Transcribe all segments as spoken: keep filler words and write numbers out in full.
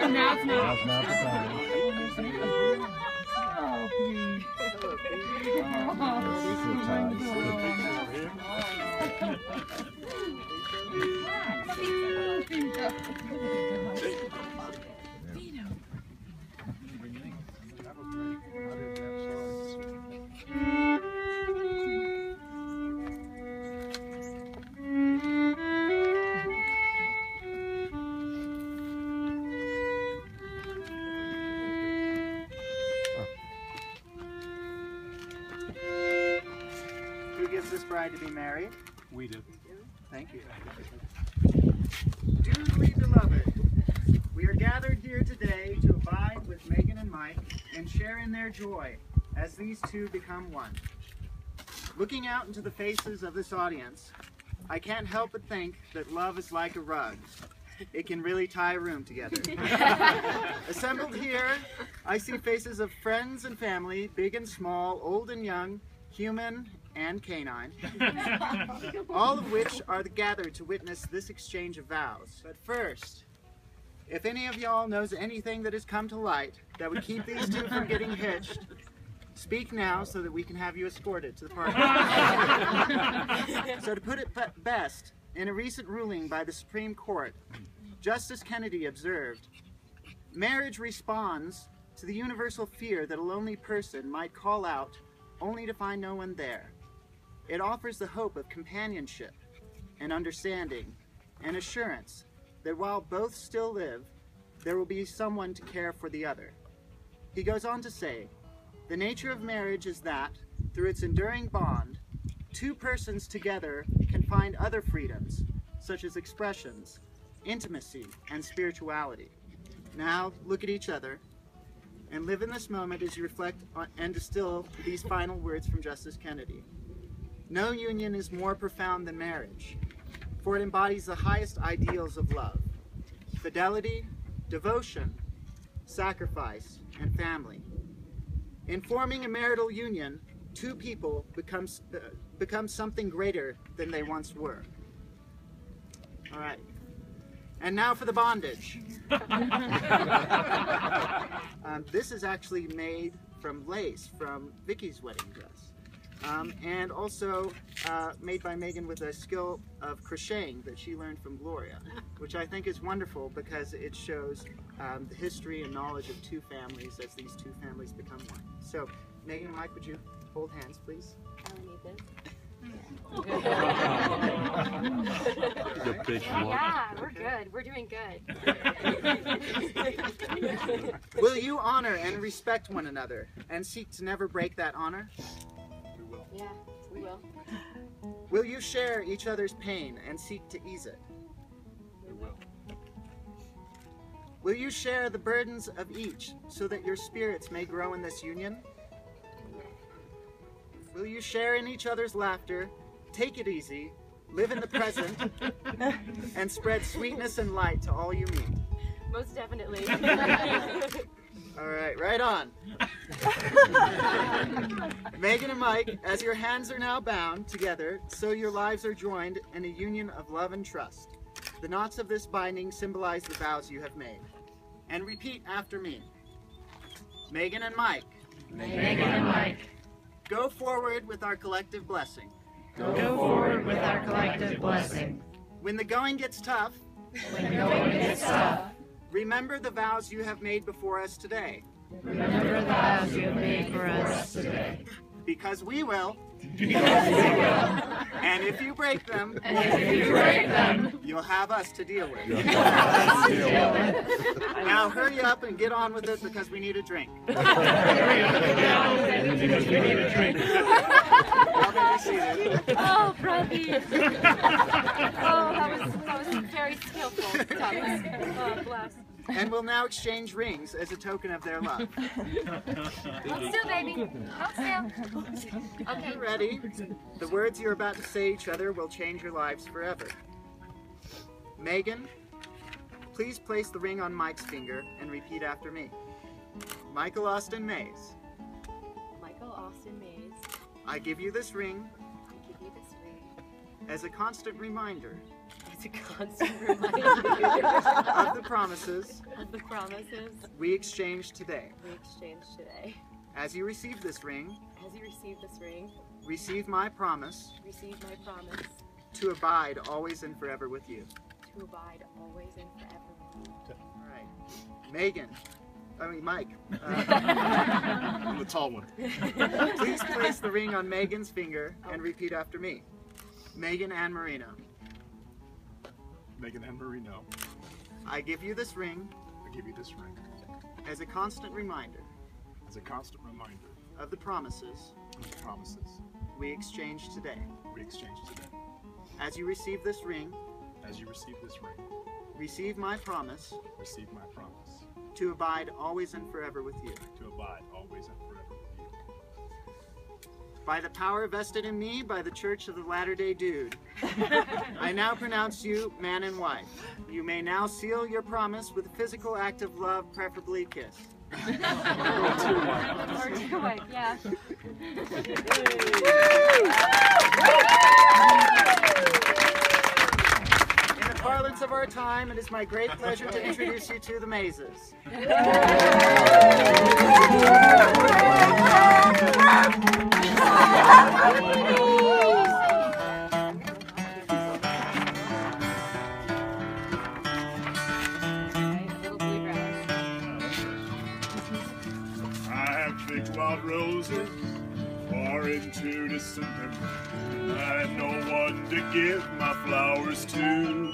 Now's not. Now's not the time. Oh, please. Sit tight. Who gives this bride to be married? We do. Thank you. Dearly beloved, we are gathered here today to abide with Megan and Mike and share in their joy as these two become one. Looking out into the faces of this audience, I can't help but think that love is like a rug. It can really tie a room together. Assembled here, I see faces of friends and family, big and small, old and young, human and canine, all of which are gathered to witness this exchange of vows. But first, if any of y'all knows anything that has come to light that would keep these two from getting hitched, speak now so that we can have you escorted to the party. So to put it best, in a recent ruling by the Supreme Court, Justice Kennedy observed, "Marriage responds to the universal fear that a lonely person might call out only to find no one there. It offers the hope of companionship and understanding and assurance that while both still live, there will be someone to care for the other." He goes on to say, "The nature of marriage is that, through its enduring bond, two persons together can find other freedoms, such as expressions, intimacy, and spirituality. Now, look at each other and live in this moment as you reflect on and distill these final words from Justice Kennedy. No union is more profound than marriage, for it embodies the highest ideals of love: fidelity, devotion, sacrifice, and family. In forming a marital union, two people become, uh, become something greater than they once were." All right. And now for the bondage. um, this is actually made from lace from Vicky's wedding dress. Um, and also uh, made by Megan with a skill of crocheting that she learned from Gloria, which I think is wonderful because it shows um, the history and knowledge of two families as these two families become one. So, Megan and Mike, would you hold hands, please? I need this. The big one. Yeah, we're good. We're doing good. Will you honor and respect one another and seek to never break that honor? We will. Yeah, we will. Will you share each other's pain and seek to ease it? We will. Will you share the burdens of each so that your spirits may grow in this union? Will you share in each other's laughter, take it easy, live in the present, and spread sweetness and light to all you meet? Most definitely. All right, right on. Megan and Mike, as your hands are now bound together, so your lives are joined in a union of love and trust. The knots of this binding symbolize the vows you have made. And repeat after me. Megan and Mike. Megan and Mike. Go forward with our collective blessing. Go forward with our collective blessing. When the going gets tough, When the going gets tough, remember the vows you have made before us today. remember the vows you have made for us today. Because we will. Because we will. And if you break them, And if you break them, you'll have us to deal with. you'll have us to deal with. Now hurry up and get on with it because we need a drink. Hurry up and get on with it because we need a drink. Y'all may be seated. Oh, Brothy. Oh, that was, that was very skillful, Thomas. Oh, bless. And we'll now exchange rings as a token of their love. Hold still, baby. Hold still. Okay. You ready? The words you're about to say each other will change your lives forever. Megan, please place the ring on Mike's finger and repeat after me. Michael Austin Mays, Michael Austin Mays, I give you this ring I give you this ring as a constant reminder as to constant remind you of the promises of the promises we exchanged today. we exchanged today. As you receive this ring, As you receive this ring, receive my promise receive my promise to abide always and forever with you. to abide always and forever with you. All right. Megan, I mean Mike, uh, I'm the tall one. please place the ring on Megan's finger and repeat after me. Megan Ann Marino, Megan and Marino, I give you this ring I give you this ring as a constant reminder as a constant reminder of the promises of the promises we exchanged today. we exchanged today. As you receive this ring, As you receive this ring, receive my promise receive my promise to abide always and forever with you. to abide always and forever with you. By the power vested in me by the Church of the Latter-day Dude, I now pronounce you man and wife. You may now seal your promise with a physical act of love, preferably a kiss. Or to your wife, yeah. In the parlance of our time, it is my great pleasure to introduce you to the Mazes. Little bluegrass. I have picked wild roses far into December. I have no one to give my flowers to.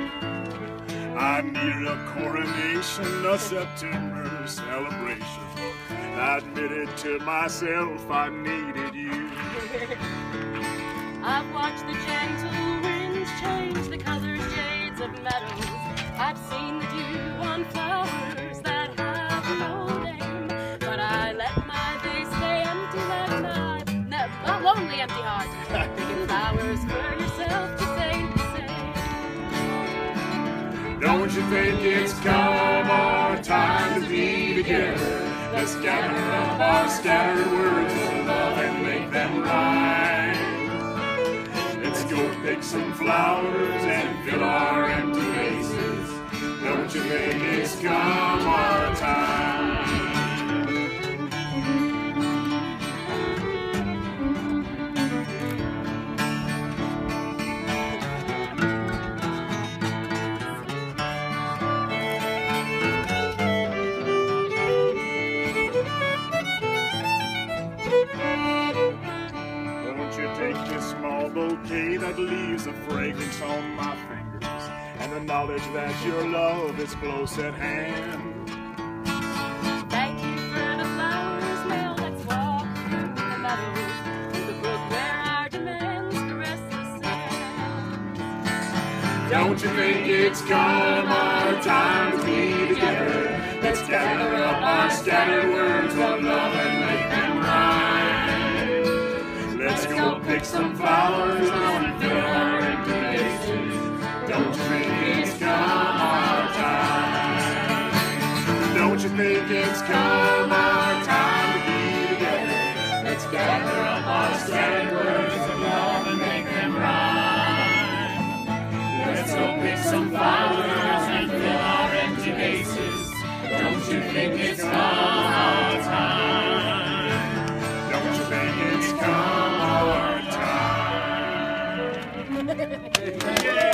I needed a coronation, a September celebration. I admitted to myself I needed you. I've watched the gentle winds change the colors, shades of meadows. I've seen the dew on flowers that have no name. But I let my days stay empty like my, no, my lonely empty heart. Picking flowers for yourself just ain't the same. Don't you think it's come our time to be together? Let's gather up our scattered words of love and make them rhyme. Let's go pick some flowers and fill our empty vases. Don't you think it's come our time? Won't you take this small bouquet that leaves a fragrance on my fingers, and the knowledge that your love is close at hand? Thank you for the flowers, now let's walk through the meadows to the brook where our demands caress the sand. Don't you think it's come our time to be together? Let's gather up our scattered words of love and make them rhyme. Let's go pick some flowers and fill our empty vases. Don't you think it's come our time? Don't you think it's come our time to be together? Let's gather up our scattered words of love and make them rhyme. Let's go pick some flowers and fill our empty vases. Don't you think it's come our time? Don't you think it's come our time?